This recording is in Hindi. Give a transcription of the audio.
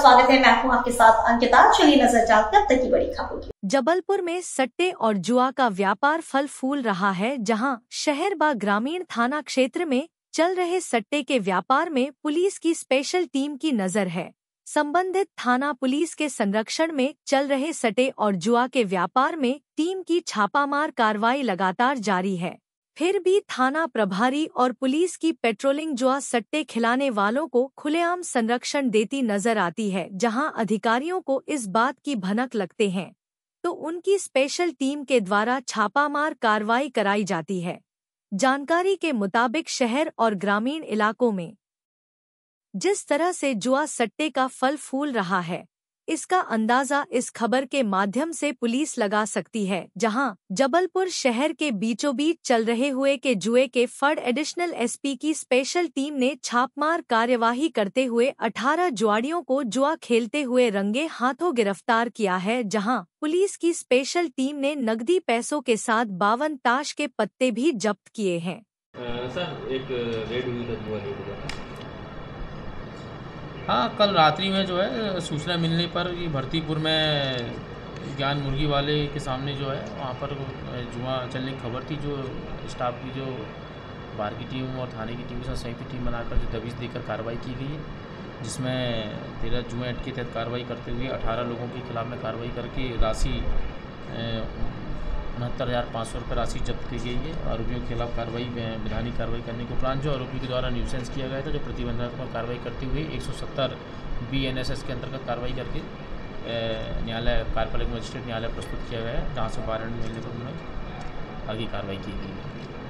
स्वागत है। मैं हूं आपके साथ अंकिता। चलिए नजर डालते हैं अब तक की बड़ी खबरों की। जबलपुर में सट्टे और जुआ का व्यापार फल फूल रहा है, जहां शहर व ग्रामीण थाना क्षेत्र में चल रहे सट्टे के व्यापार में पुलिस की स्पेशल टीम की नजर है। संबंधित थाना पुलिस के संरक्षण में चल रहे सट्टे और जुआ के व्यापार में टीम की छापामार कार्रवाई लगातार जारी है। फिर भी थाना प्रभारी और पुलिस की पेट्रोलिंग जुआ सट्टे खिलाने वालों को खुलेआम संरक्षण देती नजर आती है। जहां अधिकारियों को इस बात की भनक लगते हैं तो उनकी स्पेशल टीम के द्वारा छापामार कार्रवाई कराई जाती है। जानकारी के मुताबिक शहर और ग्रामीण इलाकों में जिस तरह से जुआ सट्टे का फल फूल रहा है, इसका अंदाजा इस खबर के माध्यम से पुलिस लगा सकती है। जहां जबलपुर शहर के बीचों बीच चल रहे हुए के जुए के फड़ एडिशनल एसपी की स्पेशल टीम ने छापमार कार्यवाही करते हुए 18 जुआड़ियों को जुआ खेलते हुए रंगे हाथों गिरफ्तार किया है। जहां पुलिस की स्पेशल टीम ने नकदी पैसों के साथ 52 ताश के पत्ते भी जब्त किए हैं। सर एक रेड हुई था जुआ रेड हुआ। हाँ, कल रात्रि में जो है सूचना मिलने पर ये भरतीपुर में ज्ञान मुर्गी वाले के सामने जो है वहाँ पर जुआ चलने की खबर थी। जो स्टाफ की जो बाहर की टीम और थाने की टीम के साथ संयुक्त टीम बनाकर जो दबिश देकर कार्रवाई की गई है, जिसमें 13 जुआ एक्ट के तहत कार्रवाई करते हुए 18 लोगों के खिलाफ में कार्रवाई करके राशि 69,500 रुपये राशि जब्त की गई है। आरोपियों के खिलाफ कार्रवाई विधानिक कार्रवाई करने के उपरांत जो आरोपी के द्वारा न्यूसेंस किया गया था, जो प्रतिबंधात्मक कार्रवाई करते हुए 170 BNSS के अंतर्गत कार्रवाई करके न्यायालय कार्यपालिक मजिस्ट्रेट न्यायालय प्रस्तुत किया गया है, जहाँ से वारंट मिलने पर उन्हें आगे कार्रवाई की गई है।